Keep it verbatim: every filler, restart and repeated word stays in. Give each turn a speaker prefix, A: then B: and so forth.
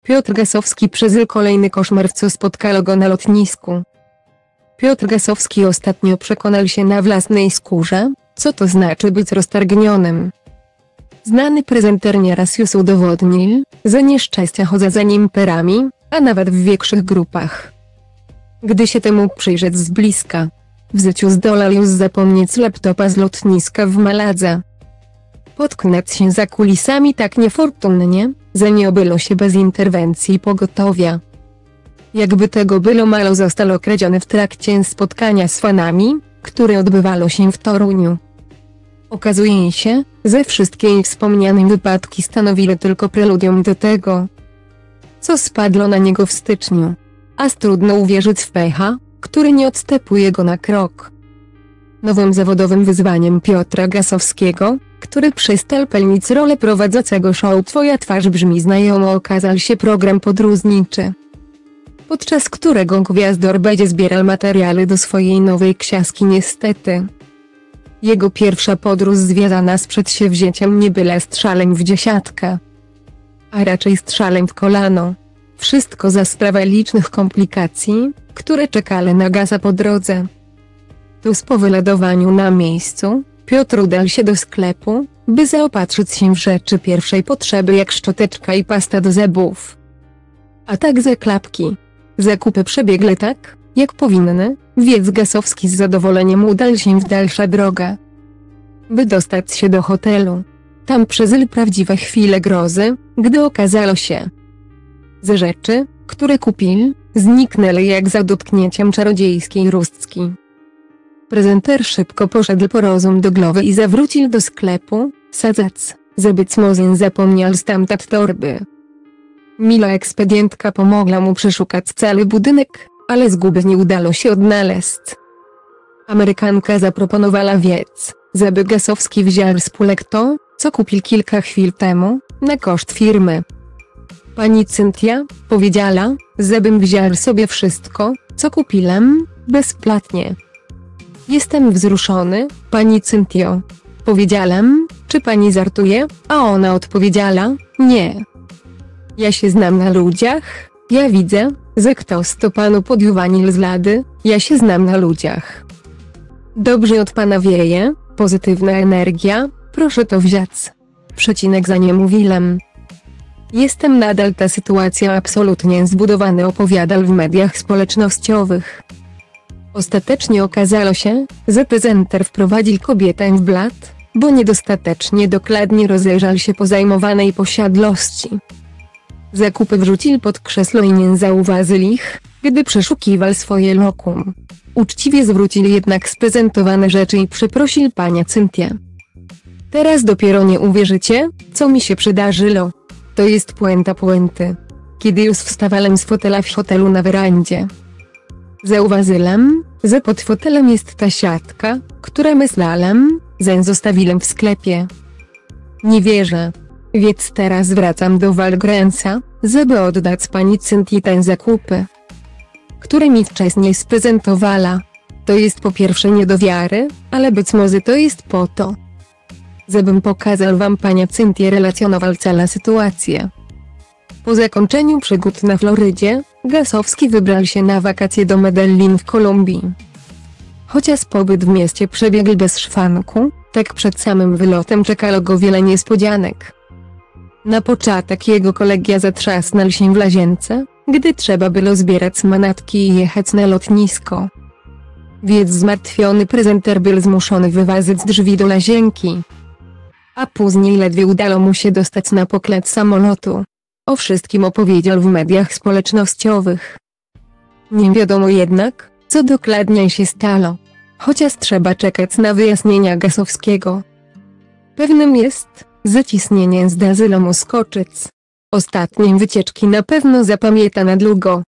A: Piotr Gasowski przeżył kolejny koszmar, co spotkało go na lotnisku. Piotr Gasowski ostatnio przekonał się na własnej skórze, co to znaczy być roztargnionym. Znany prezenter nieraz już udowodnił, że nieszczęścia chodzą za nim perami, a nawet w większych grupach. Gdy się temu przyjrzeć z bliska, w życiu zdolał już zapomnieć laptopa z lotniska w Maladze. Potknąć się za kulisami tak niefortunnie, że nie obyło się bez interwencji pogotowia. Jakby tego było mało, został okradziony w trakcie spotkania z fanami, które odbywało się w Toruniu. Okazuje się, że wszystkie wspomniane wypadki stanowiły tylko preludium do tego, co spadło na niego w styczniu. Aż trudno uwierzyć w pecha, który nie odstępuje go na krok. Nowym zawodowym wyzwaniem Piotra Gasowskiego, który przestał pełnić rolę prowadzącego show Twoja twarz brzmi znajomo, okazał się program podróżniczy, podczas którego gwiazdor będzie zbierał materiały do swojej nowej książki. Niestety, jego pierwsza podróż związana z przedsięwzięciem nie była strzałem w dziesiątkę, a raczej strzałem w kolano. Wszystko za sprawą licznych komplikacji, które czekały na Gasa po drodze. Tuż po wylądowaniu na miejscu, Piotr udał się do sklepu, by zaopatrzyć się w rzeczy pierwszej potrzeby jak szczoteczka i pasta do zębów, a także klapki. Zakupy przebiegły tak, jak powinny, więc Gasowski z zadowoleniem udał się w dalszą drogę, by dostać się do hotelu. Tam przeżył prawdziwe chwile grozy, gdy okazało się, że rzeczy, które kupił, zniknęły jak za dotknięciem czarodziejskiej róstki. Prezenter szybko poszedł po rozum do głowy i zawrócił do sklepu, sadząc, że być może zapomniał stamtąd torby. Mila ekspedientka pomogła mu przeszukać cały budynek, ale zguby nie udało się odnaleźć. Amerykanka zaproponowała więc, żeby Gasowski wziął z półek to, co kupił kilka chwil temu, na koszt firmy. Pani Cynthia powiedziała, żebym wziął sobie wszystko, co kupiłem, bezpłatnie. Jestem wzruszony, pani Cynthio. Powiedziałem, czy pani żartuje, a ona odpowiedziała, nie. Ja się znam na ludziach, ja widzę, że ktoś to panu podjuwanił z lady, ja się znam na ludziach. Dobrze od pana wieje, pozytywna energia, proszę to wziąć. Przecinek za nie mówiłem. Jestem nadal ta sytuacja absolutnie zbudowany, opowiadał w mediach społecznościowych. Ostatecznie okazało się, że prezenter wprowadził kobietę w blat, bo niedostatecznie dokładnie rozejrzał się po zajmowanej posiadłości. Zakupy wrzucił pod krzesło i nie zauważył ich, gdy przeszukiwał swoje lokum. Uczciwie zwrócił jednak sprezentowane rzeczy i przeprosił panią Cynthię. Teraz dopiero nie uwierzycie, co mi się przydarzyło. To jest puenta puenty. Kiedy już wstawałem z fotela w hotelu na werandzie, zauważyłem, że pod fotelem jest ta siatka, która myślałem, że zostawiłem w sklepie. Nie wierzę. Więc teraz wracam do Walgrensa, żeby oddać pani Cynthii te zakupy, które mi wcześniej sprezentowała. To jest po pierwsze nie do wiary, ale być może to jest po to, żebym pokazał wam panią Cynthię, relacjonował całą sytuację. Po zakończeniu przygód na Florydzie, Gasowski wybrał się na wakacje do Medellin w Kolumbii. Chociaż pobyt w mieście przebiegł bez szwanku, tak przed samym wylotem czekało go wiele niespodzianek. Na początek jego kolega zatrzasnął się w łazience, gdy trzeba było zbierać manatki i jechać na lotnisko. Więc zmartwiony prezenter był zmuszony wyważyć drzwi do łazienki. A później ledwie udało mu się dostać na pokład samolotu. O wszystkim opowiedział w mediach społecznościowych. Nie wiadomo jednak, co dokładnie się stało, chociaż trzeba czekać na wyjaśnienia Gasowskiego. Pewnym jest, że ciśnienie zdarzyło mu skoczyć. Ostatnie wycieczki na pewno zapamięta na długo.